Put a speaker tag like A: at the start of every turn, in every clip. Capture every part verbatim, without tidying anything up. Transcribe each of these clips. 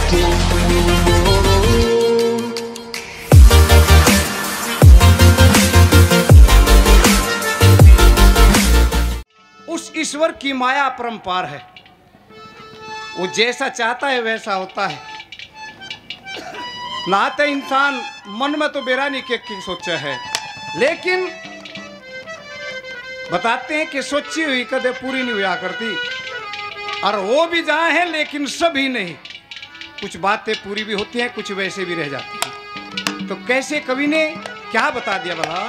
A: उस ईश्वर की माया अपरंपार है, वो जैसा चाहता है वैसा होता है। नहाते इंसान मन में तो बेरानी के की सोचा है, लेकिन बताते हैं कि सोची हुई कदे पूरी नहीं हुआ करती, और वो भी जहाँ है लेकिन सभी नहीं। कुछ बातें पूरी भी होती हैं, कुछ वैसे भी रह जाती हैं। तो कैसे कवि ने क्या बता दिया भला?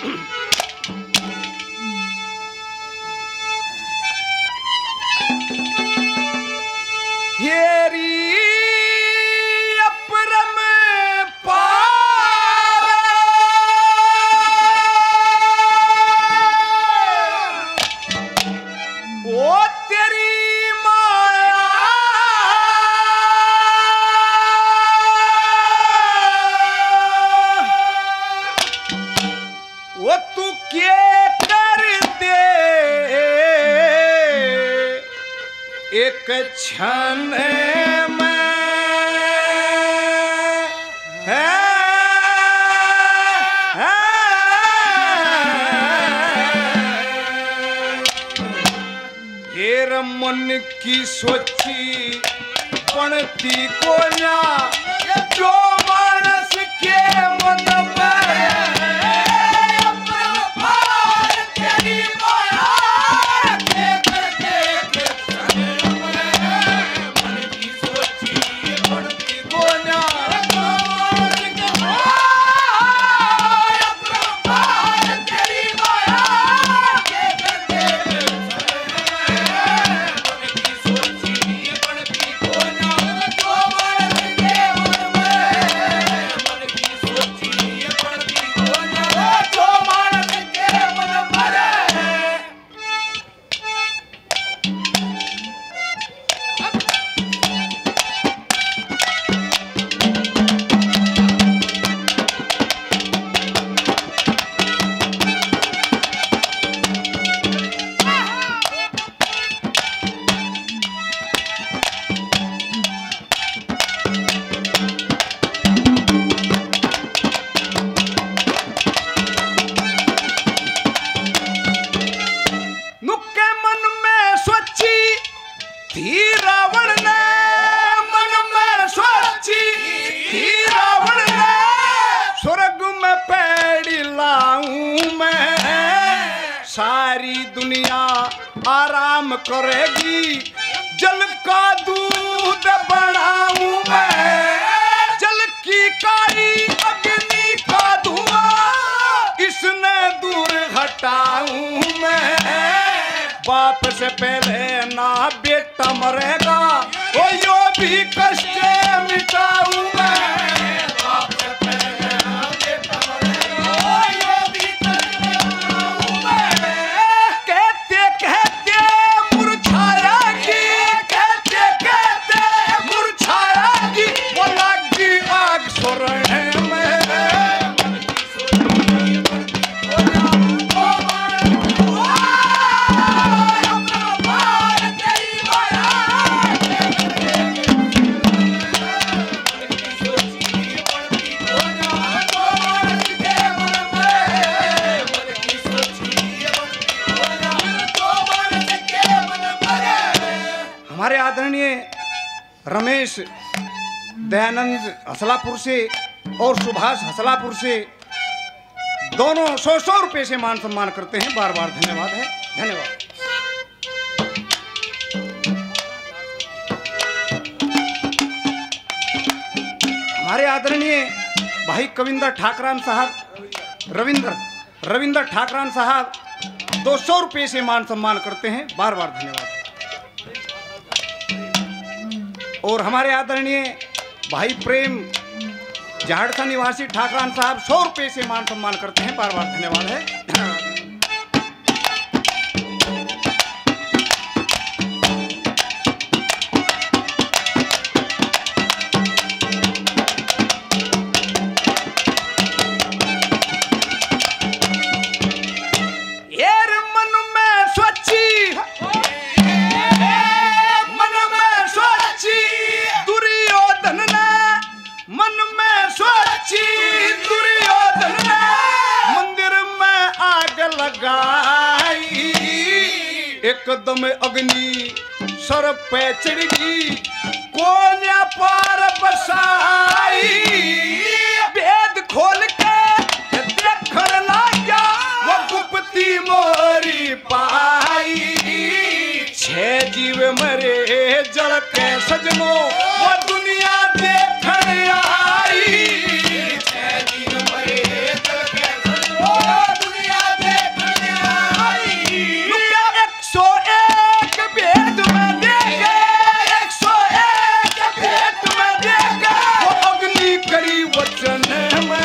A: येरी अपरम पार ओ तेरी माया वो तू क्या कर दे एक क्षण में है, है, हेर मन की सोची पणती को ना जो मानस के मन में सारी दुनिया आराम करेगी, जल का दूध बनाऊं मैं, जल की काई अग्नि का धुआं इसने दूर हटाऊं मैं। बाप से पहले ना बेटा मरेगा, वो यो भी कष्ट मिटाऊं मैं। हमारे आदरणीय रमेश दयानंद हसलापुर से और सुभाष हसलापुर से दोनों सौ सौ रुपये से मान सम्मान करते हैं। बार बार धन्यवाद है, धन्यवाद। हमारे आदरणीय भाई कविंदर ठाकरान साहब, रविंद्र रविंद्र ठाकरान साहब दो सौ रुपये से मान सम्मान करते हैं। बार बार धन्यवाद। और हमारे आदरणीय भाई प्रेम झाड़सा निवासी ठाकरान साहब सौ रुपये से मान सम्मान करते हैं। बार बार धन्यवाद है, धन्यवाद। दुर्योधन लगाई, एकदम अग्नि सर पे चढ़ी, कोन्या पार बसाई। वेद खोल के देखने लगा, वो गुप्ती मोरी पाई। छह जीव मरे जल के सजनो, वो दुनिया देखने आई। छह जीव मरे जल के सजनो, दुनिया देखने आई। एक सौ एक भेद में देखे, एक सौ एक भेद में देखे, वो अग्नि करी वचन में।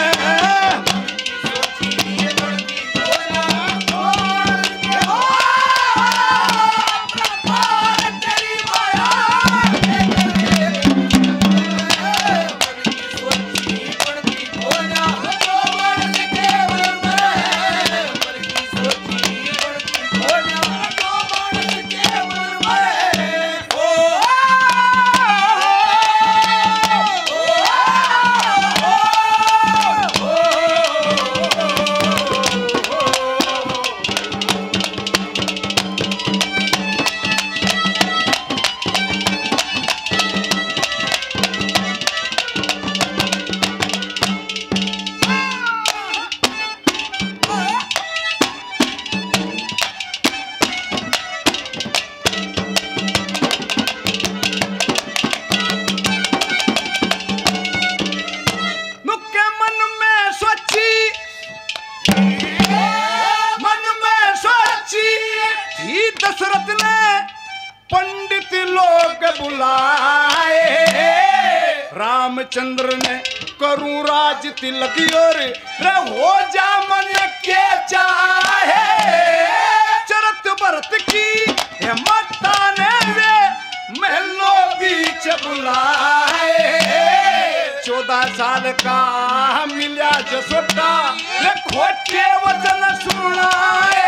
A: दशरथ ने पंडित लोग बुलाए, रामचंद्र ने करूं राज तिलक और रे हो जा मन के चाहे। चरत भरत की हिम्मत ने वे महलों बीच बुलाए। चौदह साल का मिला जसोटा रे खोटे वचन सुनाए।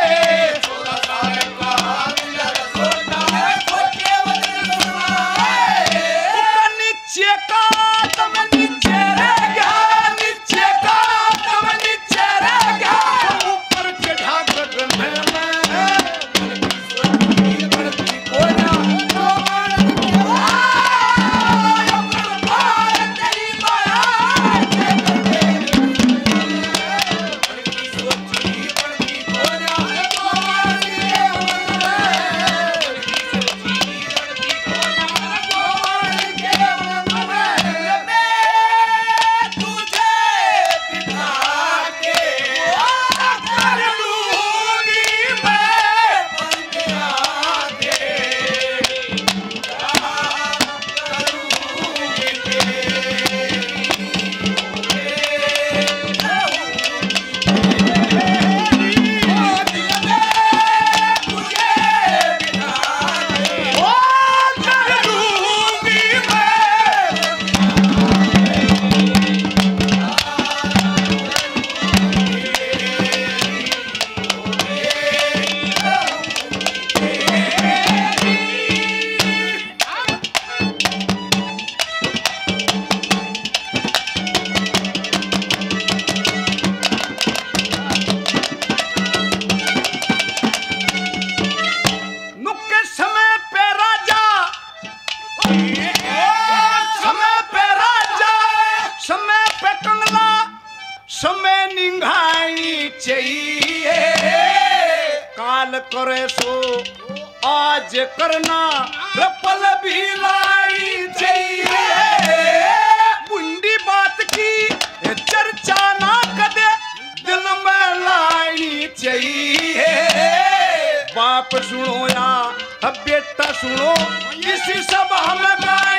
A: समय निंगाई चाहिए, काल करे सो आज करना रपल भी लाई चाहिए। बुंदी बात की चर्चा ना कदे दिल में लाई चाहिए। बाप सुनो या बेटा सुनो, इसी सभा में